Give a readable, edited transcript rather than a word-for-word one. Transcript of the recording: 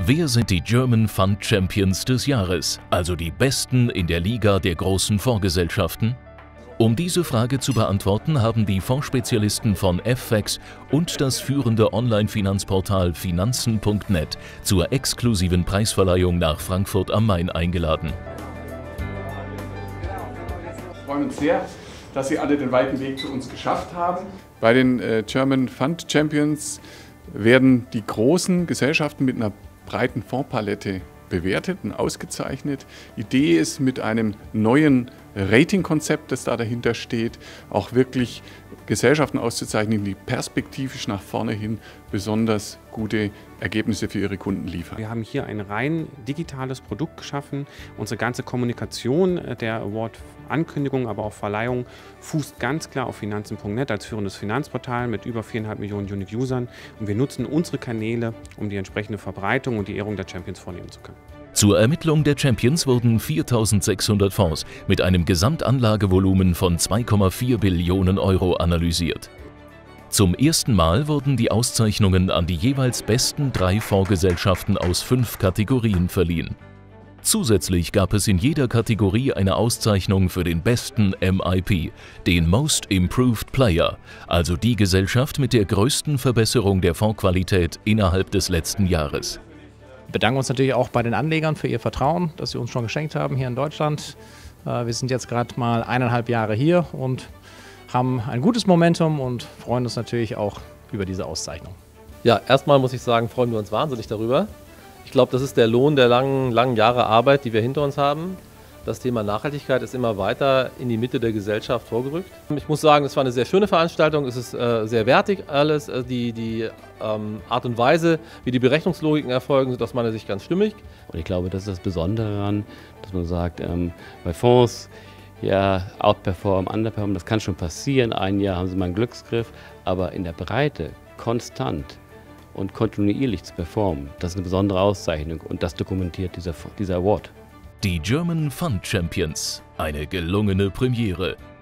Wer sind die German Fund Champions des Jahres, also die Besten in der Liga der großen Fondsgesellschaften? Um diese Frage zu beantworten, haben die Fondsspezialisten von FFAX und das führende Online-Finanzportal Finanzen.net zur exklusiven Preisverleihung nach Frankfurt am Main eingeladen. Wir freuen uns sehr, dass Sie alle den weiten Weg zu uns geschafft haben. Bei den German Fund Champions werden die großen Gesellschaften mit einer breiten Fondspalette bewertet und ausgezeichnet. Idee ist, mit einem neuen Ratingkonzept, das da dahinter steht, auch wirklich Gesellschaften auszuzeichnen, die perspektivisch nach vorne hin besonders gute Ergebnisse für ihre Kunden liefern. Wir haben hier ein rein digitales Produkt geschaffen. Unsere ganze Kommunikation der Award-Ankündigung, aber auch Verleihung fußt ganz klar auf Finanzen.net als führendes Finanzportal mit über 4,5 Millionen Unique-Usern. Und wir nutzen unsere Kanäle, um die entsprechende Verbreitung und die Ehrung der Champions vornehmen zu können. Zur Ermittlung der Champions wurden 4.600 Fonds mit einem Gesamtanlagevolumen von 2,4 Billionen Euro analysiert. Zum ersten Mal wurden die Auszeichnungen an die jeweils besten 3 Fondsgesellschaften aus 5 Kategorien verliehen. Zusätzlich gab es in jeder Kategorie eine Auszeichnung für den besten MIP, den Most Improved Player, also die Gesellschaft mit der größten Verbesserung der Fondsqualität innerhalb des letzten Jahres. Wir bedanken uns natürlich auch bei den Anlegern für ihr Vertrauen, das sie uns schon geschenkt haben hier in Deutschland. Wir sind jetzt gerade mal 1,5 Jahre hier und haben ein gutes Momentum und freuen uns natürlich auch über diese Auszeichnung. Ja, erstmal muss ich sagen, freuen wir uns wahnsinnig darüber. Ich glaube, das ist der Lohn der langen Jahre Arbeit, die wir hinter uns haben. Das Thema Nachhaltigkeit ist immer weiter in die Mitte der Gesellschaft vorgerückt. Ich muss sagen, es war eine sehr schöne Veranstaltung. Es ist sehr wertig alles. Die Art und Weise, wie die Berechnungslogiken erfolgen, sind aus meiner Sicht ganz stimmig. Und ich glaube, das ist das Besondere daran, dass man sagt, bei Fonds, ja, outperform, underperform, das kann schon passieren. Ein Jahr haben sie mal einen Glücksgriff, aber in der Breite konstant und kontinuierlich zu performen, das ist eine besondere Auszeichnung und das dokumentiert dieser Award. Die German Fund Champions, eine gelungene Premiere.